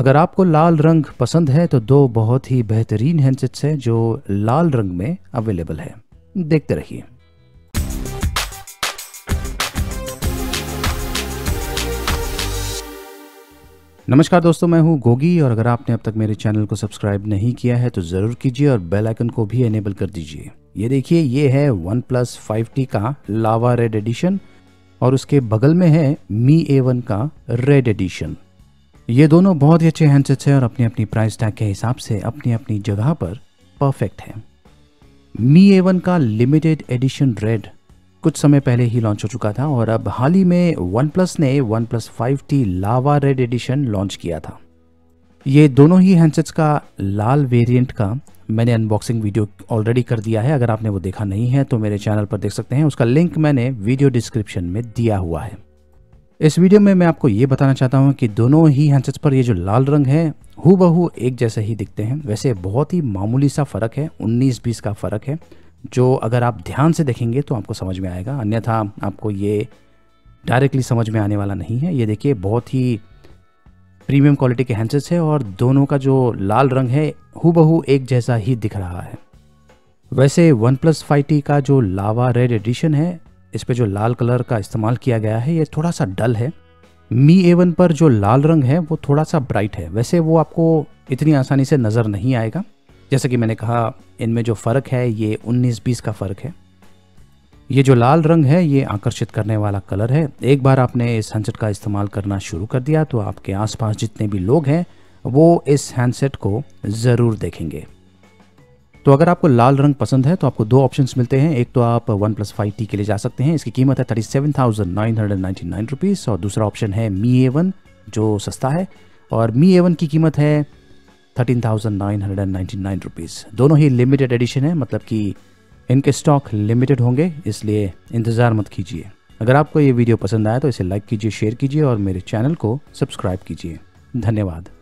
अगर आपको लाल रंग पसंद है तो दो बहुत ही बेहतरीन हैंडसेट्स हैं जो लाल रंग में अवेलेबल है। देखते रहिए। नमस्कार दोस्तों, मैं हूं गोगी और अगर आपने अब तक मेरे चैनल को सब्सक्राइब नहीं किया है तो ज़रूर कीजिए और बेल आइकन को भी एनेबल कर दीजिए। ये देखिए, ये है OnePlus 5T का लावा रेड एडिशन और उसके बगल में है Mi A1 का रेड एडिशन। ये दोनों बहुत ही अच्छे हैंडसेट्स हैं और अपनी अपनी प्राइस टैग के हिसाब से अपनी अपनी जगह पर परफेक्ट हैं। Mi A1 का लिमिटेड एडिशन रेड कुछ समय पहले ही लॉन्च हो चुका था और अब हाल ही में OnePlus ने OnePlus 5T lava red edition launch किया था। ये दोनों ही हैंडसेट्स का लाल वेरिएंट का मैंने अनबॉक्सिंग वीडियो ऑलरेडी कर दिया है। अगर आपने वो देखा नहीं है तो मेरे चैनल पर देख सकते हैं, उसका लिंक मैंने वीडियो डिस्क्रिप्शन में दिया हुआ है। इस वीडियो में मैं आपको ये बताना चाहता हूँ कि दोनों ही हैंडसेट्स पर ये जो लाल रंग है हूबहू एक जैसे ही दिखते हैं। वैसे बहुत ही मामूली सा फ़र्क है, 19-20 का फ़र्क है, जो अगर आप ध्यान से देखेंगे तो आपको समझ में आएगा, अन्यथा आपको ये डायरेक्टली समझ में आने वाला नहीं है। ये देखिए, बहुत ही प्रीमियम क्वालिटी के हैंडसेट्स है और दोनों का जो लाल रंग है हूबहू एक जैसा ही दिख रहा है। वैसे OnePlus 5T का जो लावा रेड एडिशन है, इस पे जो लाल कलर का इस्तेमाल किया गया है ये थोड़ा सा डल है। Mi A1 पर जो लाल रंग है वो थोड़ा सा ब्राइट है। वैसे वो आपको इतनी आसानी से नज़र नहीं आएगा। जैसे कि मैंने कहा, इनमें जो फ़र्क है ये 19-20 का फ़र्क है। ये जो लाल रंग है ये आकर्षित करने वाला कलर है। एक बार आपने इस हैंडसेट का इस्तेमाल करना शुरू कर दिया तो आपके आसपास जितने भी लोग हैं वो इस हैंडसेट को ज़रूर देखेंगे। तो अगर आपको लाल रंग पसंद है तो आपको दो ऑप्शंस मिलते हैं। एक तो आप OnePlus 5T के लिए जा सकते हैं, इसकी कीमत है 37,999 रुपीज़, और दूसरा ऑप्शन है Mi A1 जो सस्ता है और Mi A1 की कीमत है 13,999 रुपीज़। दोनों ही लिमिटेड एडिशन है, मतलब कि इनके स्टॉक लिमिटेड होंगे, इसलिए इंतज़ार मत कीजिए। अगर आपको ये वीडियो पसंद आया तो इसे लाइक कीजिए, शेयर कीजिए और मेरे चैनल को सब्सक्राइब कीजिए। धन्यवाद।